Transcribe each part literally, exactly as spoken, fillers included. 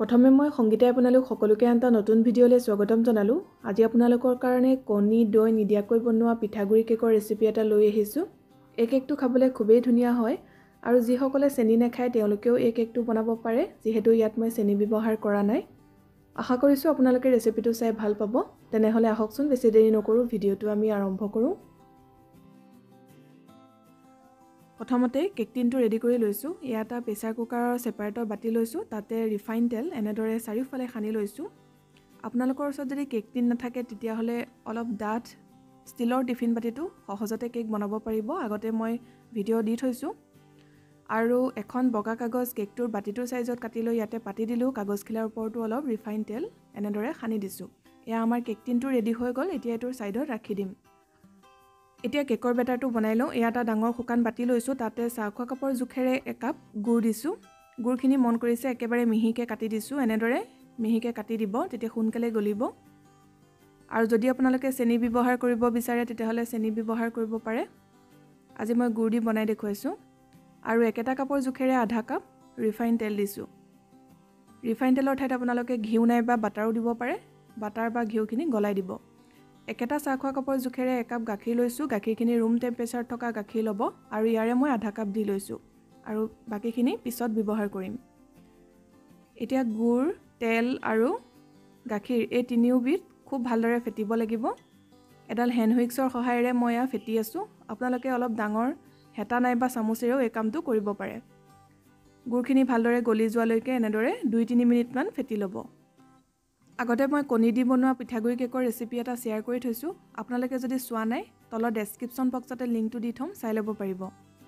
প্ৰথমে মই সংগীতাই আপোনালোক সকলোকে এটা নতুন ভিডিঅ'লৈ স্বাগতম জনালোঁ। আজি আপোনালোকৰ কাৰণে কণী দৈ নিদিয়াকৈ বনোৱা পিঠাগুৰি কেকৰ ৰেচিপি এটা লৈ আহিছোঁ। এই কেকটো খাবলৈ খুবেই ধুনীয়া হয় আৰু যিসকলে চেনি নাখায় তেওঁলোকেও এই কেকটো বনাব পাৰে, যিহেতু ইয়াত মই চেনি ব্যৱহাৰ কৰা নাই। আশা কৰিছোঁ আপোনালোকে ৰেচিপিটো চাই ভাল পাব। তেনেহ'লে আহকচোন বেছি দেৰি নকৰোঁ, ভিডিঅ'টো আমি আৰম্ভ কৰোঁ। প্ৰথমতে কেক টিনটো ৰেডি কৰি লৈছোঁ। ইয়াত এটা প্ৰেছাৰ কুকাৰৰ ছেপাৰেটৰ বাতি লৈছোঁ, তাতে ৰিফাইন তেল এনেদৰে চাৰিওফালে সানি লৈছোঁ। আপোনালোকৰ ওচৰত যদি কেক টিন নাথাকে তেতিয়াহ'লে অলপ ডাঠ ষ্টিলৰ টিফিন বাতিটো সহজতে কেক বনাব পাৰিব। আগতে মই ভিডিঅ' দি থৈছোঁ। আৰু এখন বগা কাগজ কেকটোৰ বাতিটোৰ চাইজত কাটি লৈ ইয়াতে পাতি দিলোঁ। কাগজখিলাৰ ওপৰতো অলপ ৰিফাইন তেল এনেদৰে সানি দিছোঁ। এয়া আমাৰ কেক টিনটো ৰেডি হৈ গ'ল। এতিয়া এইটোৰ ছাইডত ৰাখি দিম। এতিয়া কেকৰ বেটাৰটো বনাই লওঁ। এয়া এটা ডাঙৰ শুকান বাতি লৈছোঁ, তাতে চাহ খোৱা কাপৰ জোখেৰে একাপ গুড় দিছোঁ। গুড়খিনি মন কৰিছে একেবাৰে মিহিকৈ কাটি দিছোঁ। এনেদৰে মিহিকৈ কাটি দিব, তেতিয়া সোনকালে গলিব। আৰু যদি আপোনালোকে চেনি ব্যৱহাৰ কৰিব বিচাৰে তেতিয়াহ'লে চেনি ব্যৱহাৰ কৰিব পাৰে। আজি মই গুড় দি বনাই দেখুৱাইছোঁ। আৰু একেটা কাপৰ জোখেৰে আধা কাপ ৰিফাইন তেল দিছোঁ। ৰিফাইন তেলৰ ঠাইত আপোনালোকে ঘিউ নাইবা বাটাৰো দিব পাৰে। বাটাৰ বা ঘিউখিনি গলাই দিব। একেটা চাহ খোৱা কাপৰ জোখেৰে একাপ গাখীৰ লৈছোঁ। গাখীৰখিনি ৰুম টেম্পাৰেচাৰত থকা গাখীৰ ল'ব আৰু ইয়াৰে মই আধা কাপ দি লৈছোঁ আৰু বাকীখিনি পিছত ব্যৱহাৰ কৰিম। এতিয়া গুড়, তেল আৰু গাখীৰ এই তিনিওবিধ খুব ভালদৰে ফেটিব লাগিব। এডাল হেণ্ড হুইক্সৰ সহায়েৰে মই এয়া ফেটি আছোঁ। আপোনালোকে অলপ ডাঙৰ হেতা নাইবা চামুচেৰেও এই কামটো কৰিব পাৰে। গুড়খিনি ভালদৰে গলি যোৱালৈকে এনেদৰে দুই তিনি মিনিটমান ফেটি ল'ব। আগতে মই কণী দি বনোৱা পিঠাগুৰি কেকৰ ৰেচিপি এটা শ্বেয়াৰ কৰি থৈছোঁ। আপোনালোকে যদি চোৱা নাই তলৰ ডেছক্ৰিপশ্যন বক্সতে লিংকটো দি থ'ম, চাই ল'ব পাৰিব।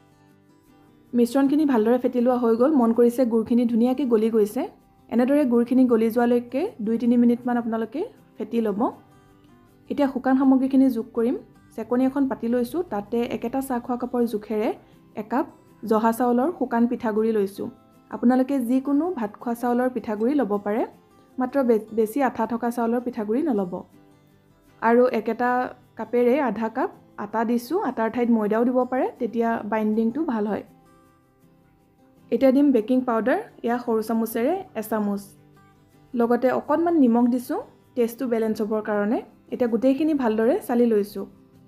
মিশ্ৰণখিনি ভালদৰে ফেটি লোৱা হৈ গ'ল। মন কৰিছে গুড়খিনি ধুনীয়াকৈ গলি গৈছে। এনেদৰে গুড়খিনি গলি যোৱালৈকে দুই তিনি মিনিটমান আপোনালোকে ফেটি ল'ব। এতিয়া শুকান সামগ্ৰীখিনি যোগ কৰিম। চেকনি এখন পাতি লৈছোঁ, তাতে একেটা চাহ খোৱা কাপৰ জোখেৰে একাপ জহা চাউলৰ শুকান পিঠাগুড়ি লৈছোঁ। আপোনালোকে যিকোনো ভাত খোৱা চাউলৰ পিঠাগুড়ি ল'ব পাৰে, মাত্ৰ বেছি আঠা থকা চাউলৰ পিঠাগুড়ি নল'ব। আৰু একেটা কাপেৰে আধা কাপ আটা দিছোঁ। আটাৰ ঠাইত ময়দাও দিব পাৰে, তেতিয়া বাইণ্ডিংটো ভাল হয়। এতিয়া দিম বেকিং পাউডাৰ। এয়া সৰু চামুচেৰে এচামুচ। লগতে অকণমান নিমখ দিছোঁ টেষ্টটো বেলেঞ্চ হ'বৰ কাৰণে। এতিয়া গোটেইখিনি ভালদৰে চালি লৈছোঁ।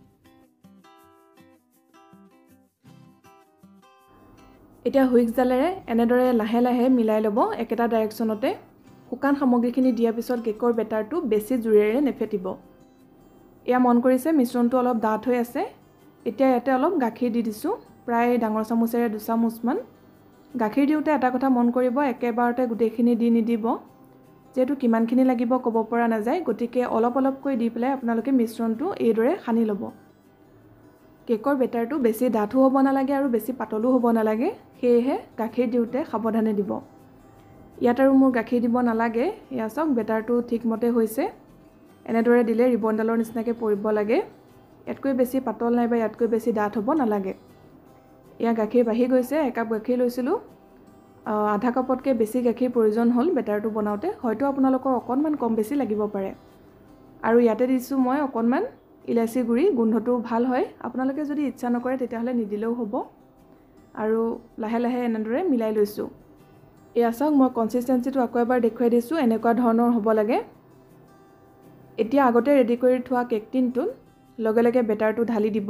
এতিয়া হুইক্সডালেৰে এনেদৰে লাহে লাহে মিলাই ল'ব একেটা ডাইৰেকশ্যনতে। শুকান সামগ্ৰীখিনি দিয়াৰ পিছত কেকৰ বেটাৰটো বেছি জোৰেৰে নেফেটিব। এয়া মন কৰিছে মিশ্ৰণটো অলপ ডাঠ হৈ আছে। এতিয়া ইয়াতে অলপ গাখীৰ দি দিছোঁ, প্ৰায় ডাঙৰ চামুচেৰে দুচামুচমান। গাখীৰ দিওঁতে এটা কথা মন কৰিব, একেবাৰতে গোটেইখিনি দি নিদিব। যিহেতু কিমানখিনি লাগিব ক'ব পৰা নাযায়, গতিকে অলপ অলপকৈ দি পেলাই আপোনালোকে মিশ্ৰণটো এইদৰে সানি ল'ব। কেকৰ বেটাৰটো বেছি ডাঠো হ'ব নালাগে আৰু বেছি পাতলো হ'ব নালাগে, সেয়েহে গাখীৰ দিওঁতে সাৱধানে দিব। ইয়াত আৰু মোৰ গাখীৰ দিব নালাগে। এয়া চাওক বেটাৰটো ঠিকমতে হৈছে। এনেদৰে দিলে ৰিবনডালৰ নিচিনাকৈ পৰিব লাগে। ইয়াতকৈ বেছি পাতল নাইবা ইয়াতকৈ বেছি ডাঠ হ'ব নালাগে। এয়া গাখীৰ বাঢ়ি গৈছে। একাপ গাখীৰ লৈছিলোঁ, আধা কাপতকৈ বেছি গাখীৰ প্ৰয়োজন হ'ল বেটাৰটো বনাওঁতে। হয়তো আপোনালোকৰ অকণমান কম বেছি লাগিব পাৰে। আৰু ইয়াতে দিছোঁ মই অকণমান ইলাচি গুড়ি, গোন্ধটো ভাল হয়। আপোনালোকে যদি ইচ্ছা নকৰে তেতিয়াহ'লে নিদিলেও হ'ব। আৰু লাহে লাহে এনেদৰে মিলাই লৈছোঁ। এয়া চাওক মই কনচিষ্টেঞ্চিটো আকৌ এবাৰ দেখুৱাই দিছোঁ, এনেকুৱা ধৰণৰ হ'ব লাগে। এতিয়া আগতে ৰেডি কৰি থোৱা কেক টিনটোত লগে লগে বেটাৰটো ঢালি দিব।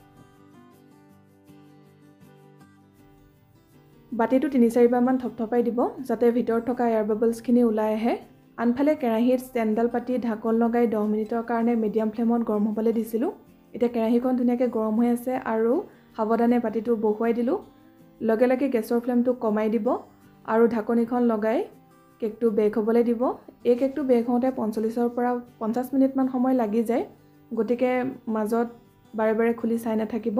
বাতিটো তিনি চাৰিবাৰমান থপথপাই দিব, যাতে ভিতৰত থকা এয়াৰ বাবলছখিনি ওলাই আহে। আনফালে কেৰাহীত ষ্টেণ্ডডাল পাতি ঢাকন লগাই দহ মিনিটৰ কাৰণে মিডিয়াম ফ্লেমত গৰম হ'বলৈ দিছিলোঁ। এতিয়া কেৰাহীখন ধুনীয়াকৈ গৰম হৈ আছে আৰু সাৱধানে বাতিটো বহুৱাই দিলোঁ। লগে লগে গেছৰ ফ্লেমটো কমাই দিব আৰু ঢাকনিখন লগাই কেকটো বেক হ'বলৈ দিব। এই কেকটো বেক হওঁতে পঞ্চল্লিছৰ পৰা পঞ্চাছ মিনিটমান সময় লাগি যায়, গতিকে মাজত বাৰে বাৰে খুলি চাই নাথাকিব।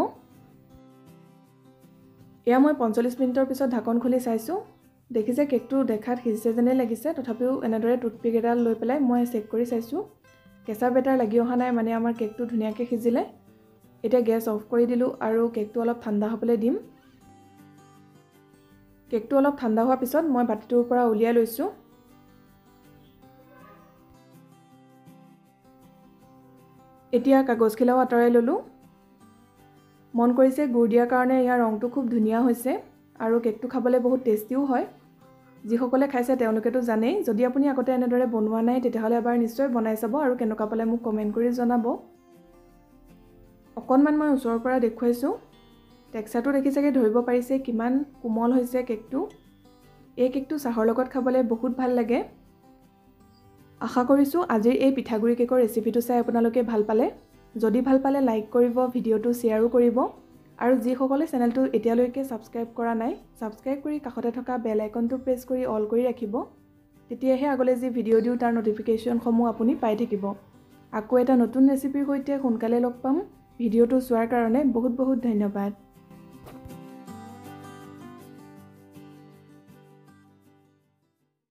এয়া মই পঞ্চল্লিছ মিনিটৰ পিছত ঢাকন খুলি চাইছোঁ। দেখিছে কেকটো দেখাত সিজিছে যেনেই লাগিছে, তথাপিও এনেদৰে টুথপিক এডাল লৈ পেলাই মই চেক কৰি চাইছোঁ। কেঁচা বেটাৰ লাগি অহা নাই, মানে আমাৰ কেকটো ধুনীয়াকৈ সিজিলে। এতিয়া গেছ অফ কৰি দিলোঁ আৰু কেকটো অলপ ঠাণ্ডা হ'বলৈ দিম। কেকটো অলপ ঠাণ্ডা হোৱাৰ পিছত মই বাতিটোৰ পৰা উলিয়াই লৈছোঁ। এতিয়া কাগজখিলাও আঁতৰাই ল'লোঁ। মন কৰিছে গুড় দিয়াৰ কাৰণে ইয়াৰ ৰংটো খুব ধুনীয়া হৈছে আৰু কেকটো খাবলৈ বহুত টেষ্টিও হয়। যিসকলে খাইছে তেওঁলোকেতো জানেই। যদি আপুনি আগতে এনেদৰে বনোৱা নাই তেতিয়াহ'লে এবাৰ নিশ্চয় বনাই চাব আৰু কেনেকুৱা পালে মোক কমেণ্ট কৰি জনাব। অকণমান মই ওচৰৰ পৰা দেখুৱাইছোঁ। টেক্সচাৰটো দেখি চাগে ধৰিব পাৰিছে কিমান কোমল হৈছে কেকটো। এই কেকটো চাহৰ লগত খাবলৈ বহুত ভাল লাগে। আশা কৰিছোঁ আজিৰ এই পিঠাগুড়ি কেকৰ ৰেচিপিটো চাই আপোনালোকে ভাল পালে। যদি ভাল পালে লাইক কৰিব, ভিডিঅ'টো শ্বেয়াৰো কৰিব আৰু যিসকলে চেনেলটো এতিয়ালৈকে ছাবস্ক্ৰাইব কৰা নাই ছাবস্ক্ৰাইব কৰি কাষতে থকা বেল আইকনটো প্ৰেছ কৰি অল কৰি ৰাখিব। তেতিয়াহে আগলৈ যি ভিডিঅ' দিওঁ তাৰ ন'টিফিকেশ্যনসমূহ আপুনি পাই থাকিব। আকৌ এটা নতুন ৰেচিপিৰ সৈতে সোনকালে লগ পাম। ভিডিঅ'টো চোৱাৰ কাৰণে বহুত বহুত ধন্যবাদ।